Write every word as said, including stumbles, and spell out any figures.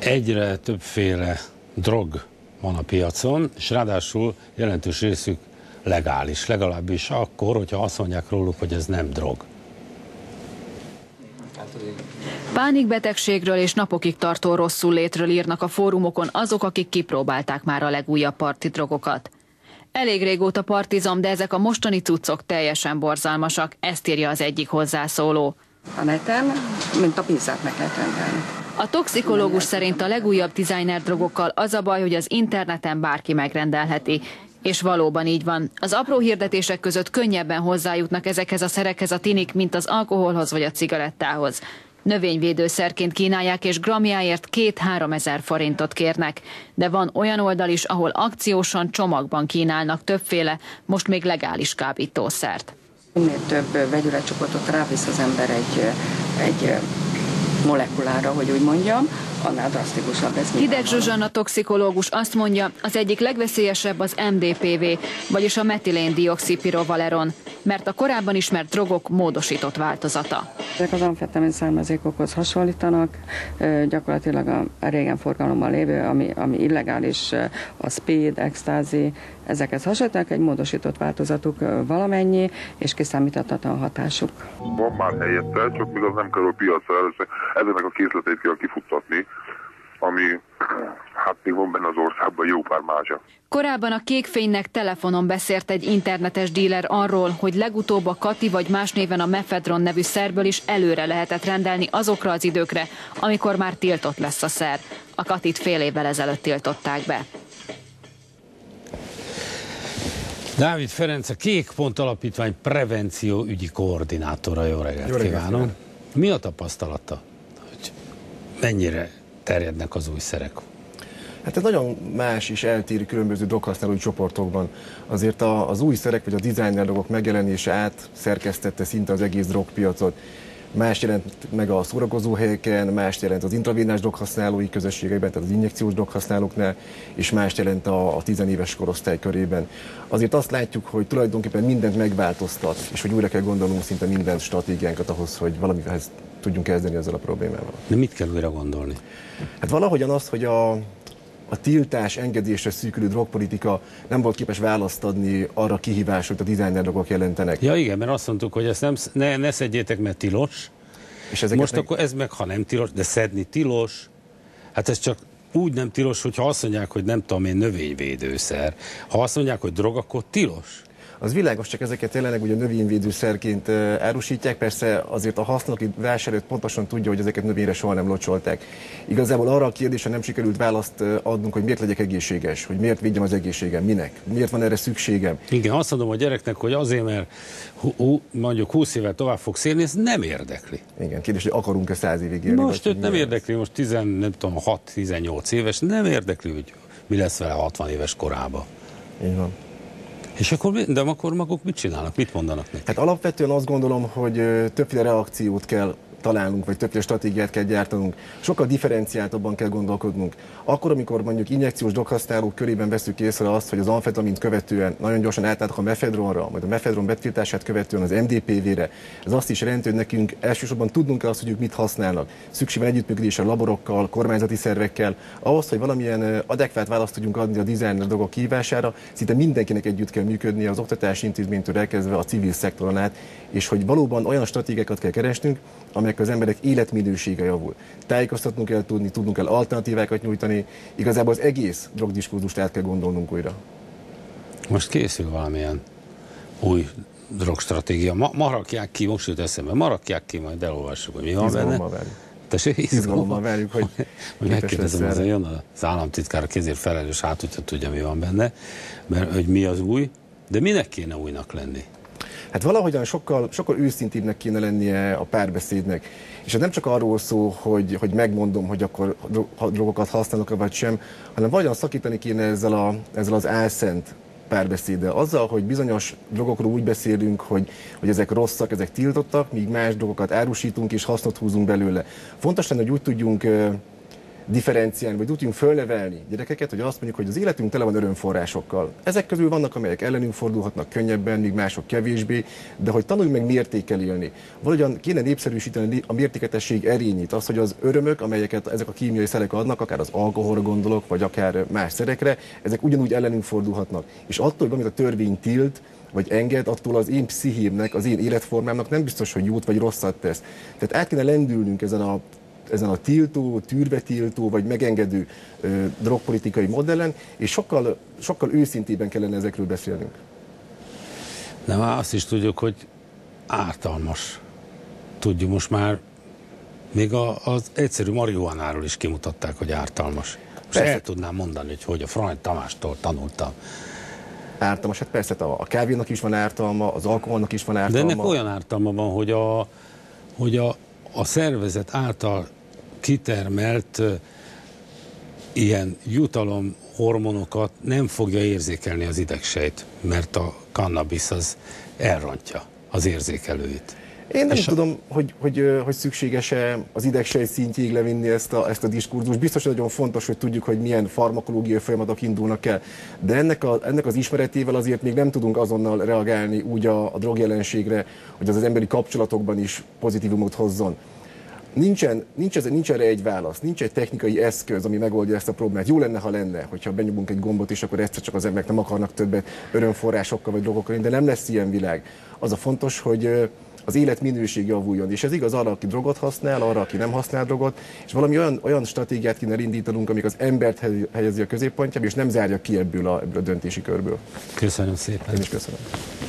Egyre többféle drog van a piacon, és ráadásul jelentős részük legális, legalábbis akkor, hogyha azt mondják róluk, hogy ez nem drog. Pánikbetegségről és napokig tartó rosszul létről írnak a fórumokon azok, akik kipróbálták már a legújabb parti drogokat. Elég régóta partizom, de ezek a mostani cuccok teljesen borzalmasak, ezt írja az egyik hozzászóló. A neten, mint a pizzát meg lehet rendelni. A toxikológus szerint a legújabb designer drogokkal az a baj, hogy az interneten bárki megrendelheti. És valóban így van. Az apró hirdetések között könnyebben hozzájutnak ezekhez a szerekhez a tinik, mint az alkoholhoz vagy a cigarettához. Növényvédőszerként kínálják, és gramjáért két-három ezer forintot kérnek. De van olyan oldal is, ahol akciósan csomagban kínálnak többféle, most még legális kábítószert. Minél több vegyületcsoportot rávisz az ember egy, egy molekulára, hogy úgy mondjam, annál drasztikusabb ez. Hideg Zsuzsanna toxikológus azt mondja, az egyik legveszélyesebb az em dé pé vé, vagyis a metilén-dioxipirovaleron, mert a korábban ismert drogok módosított változata. Ezek az amfetamin származékokhoz hasonlítanak, gyakorlatilag a régen forgalomban lévő, ami, ami illegális, a speed, extázi, ezekhez hasonlítanak, egy módosított változatuk valamennyi, és kiszámíthatatlan hatásuk. Van már helyette, csak még az nem kerül piacra, ezeknek a készleteit kell kifuttatni, ami hát még van benne az országban jó pár mázsa. Korábban a Kékfénynek telefonon beszélt egy internetes díler arról, hogy legutóbb a Kati vagy más néven a mefedron nevű szerből is előre lehetett rendelni azokra az időkre, amikor már tiltott lesz a szer. A Katit fél évvel ezelőtt tiltották be. Dávid Ferenc, a Kék Pont Alapítvány prevenció ügyi koordinátora. Jó reggelt, Jó reggelt kívánom! Reggelt. Mi a tapasztalata, hogy mennyire terjednek az új szerek? Hát ez nagyon más és eltérő különböző droghasználói csoportokban. Azért a, az új szerek vagy a designer drogok megjelenése át szerkesztette szinte az egész drogpiacot. Más jelent meg a szórakozóhelyeken, más jelent az intravénás droghasználói közösségekben, tehát az injekciós droghasználóknál, és más jelent a, a tizenéves korosztály körében. Azért azt látjuk, hogy tulajdonképpen mindent megváltoztat, és hogy újra kell gondolnunk szinte minden stratégiánkat ahhoz, hogy valamihez tudjunk kezdeni ezzel a problémával. De mit kell újra gondolni? Hát valahogyan az, hogy a A tiltás, engedésre szűkülő drogpolitika nem volt képes választ adni arra kihívásra, hogy a designer drogok jelentenek. Ja igen, mert azt mondtuk, hogy ezt nem, ne, ne szedjétek, mert tilos. És most meg... akkor ez meg, ha nem tilos, de szedni tilos. Hát ez csak úgy nem tilos, hogyha azt mondják, hogy nem tudom én, növényvédőszer. Ha azt mondják, hogy drog, akkor tilos. Az világos, csak ezeket jelenleg ugye növényvédőszerként árusítják, persze azért a használati vásárló pontosan tudja, hogy ezeket növényre soha nem locsolták. Igazából arra a kérdésre nem sikerült választ adnunk, hogy miért legyek egészséges, hogy miért védjem az egészségem, minek, miért van erre szükségem. Igen, azt mondom a gyereknek, hogy azért, mert hú, hú, mondjuk húsz évvel tovább fogsz élni, ez nem érdekli. Igen, kérdés, hogy akarunk-e száz évig élni? Most őt nem érdekli, most hat-tizennyolc éves, nem érdekli, hogy mi lesz vele hatvan éves korában. Így van. És akkor, de akkor maguk mit csinálnak? Mit mondanak neki? Hát alapvetően azt gondolom, hogy többféle reakciót kell találnunk, vagy többféle stratégiát kell gyártanunk. Sokkal differenciáltabban kell gondolkodnunk. Akkor, amikor mondjuk injekciós droghasználók körében veszük észre azt, hogy az amfetamint követően nagyon gyorsan átálltak a mefedronra, majd a mefedron betiltását követően az em dé pé vé-re, ez azt is jelenti, hogy nekünk elsősorban tudnunk kell azt, hogy ők mit használnak. Szükség van együttműködésre laborokkal, kormányzati szervekkel, ahhoz, hogy valamilyen adekvát választ tudjunk adni a designer drogok kihívására, szinte mindenkinek együtt kell működnie, az oktatási intézménytől elkezdve a civil szektoron át, és hogy valóban olyan stratégiákat kell keresnünk, amelyek az emberek életminősége javul. Tájékoztatnunk kell tudni, tudnunk kell alternatívákat nyújtani, igazából az egész drogdiskurzust át kell gondolnunk újra. Most készül valamilyen új drogstratégia. Ma, ma rakják ki, most jut eszembe, ma rakják ki, majd elolvassuk, hogy mi van benne. Várjuk. Tessék, izgalommal várjuk, hogy hogy megkérdezem, azért jön az államtitkár, a kezért felelős, hát hogyha tudja, mi van benne, mert hogy mi az új, de minek kéne újnak lenni? Hát valahogyan sokkal, sokkal őszintébbnek kéne lennie a párbeszédnek. És ez nem csak arról szól, hogy, hogy megmondom, hogy akkor drogokat használok vagy sem, hanem valahogyan szakítani kéne ezzel, a, ezzel az álszent párbeszéddel. Azzal, hogy bizonyos drogokról úgy beszélünk, hogy, hogy ezek rosszak, ezek tiltottak, míg más drogokat árusítunk és hasznot húzunk belőle. Fontos lenne, hogy úgy tudjunk differenciálni, vagy tudjunk fölnevelni gyerekeket, hogy azt mondjuk, hogy az életünk tele van örömforrásokkal. Ezek közül vannak, amelyek ellenünk fordulhatnak könnyebben, míg mások kevésbé, de hogy tanulj meg mértékkel élni. Valahogyan kéne népszerűsíteni a mértéketesség erényét, az, hogy az örömök, amelyeket ezek a kémiai szerek adnak, akár az alkoholra gondolok, vagy akár más szerekre, ezek ugyanúgy ellenünk fordulhatnak. És attól, hogy amit a törvény tilt, vagy enged, attól az én pszichémnek, az én életformámnak nem biztos, hogy jót vagy rosszat tesz. Tehát át kéne lendülnünk ezen a ezen a tiltó, tűrvetiltó vagy megengedő ö, drogpolitikai modellen, és sokkal, sokkal őszintében kellene ezekről beszélnünk. De már azt is tudjuk, hogy ártalmas. Tudjuk most már, még a, az egyszerű marihuánáról is kimutatták, hogy ártalmas. És el tudnám mondani, hogy, hogy a Frany Tamástól tanultam. Ártalmas, hát persze a kávénak is van ártalma, az alkoholnak is van ártalma. De ennek olyan ártalma van, hogy a, hogy a, a szervezet által kitermelt uh, ilyen jutalomhormonokat nem fogja érzékelni az idegsejt, mert a kannabisz az elrontja az érzékelőit. Én nem És tudom, a... hogy, hogy, hogy szükséges-e az idegsejt szintjéig levinni ezt a, ezt a diskurzust. Biztos, hogy nagyon fontos, hogy tudjuk, hogy milyen farmakológiai folyamatok indulnak el. De ennek, a, ennek az ismeretével azért még nem tudunk azonnal reagálni úgy a, a drogjelenségre, hogy az az emberi kapcsolatokban is pozitívumot hozzon. Nincsen, nincs, ez, nincs erre egy válasz, nincs egy technikai eszköz, ami megoldja ezt a problémát. Jó lenne, ha lenne, hogyha benyomunk egy gombot, és akkor egyszer csak az emberek nem akarnak többet örömforrásokkal vagy drogokkal, de nem lesz ilyen világ. Az a fontos, hogy az élet minőség javuljon. És ez igaz arra, aki drogot használ, arra, aki nem használ drogot, és valami olyan, olyan stratégiát kéne indítanunk, amik az embert helyezi a középpontjába, és nem zárja ki ebből a, ebből a döntési körből. Köszönöm szépen. Én is köszönöm.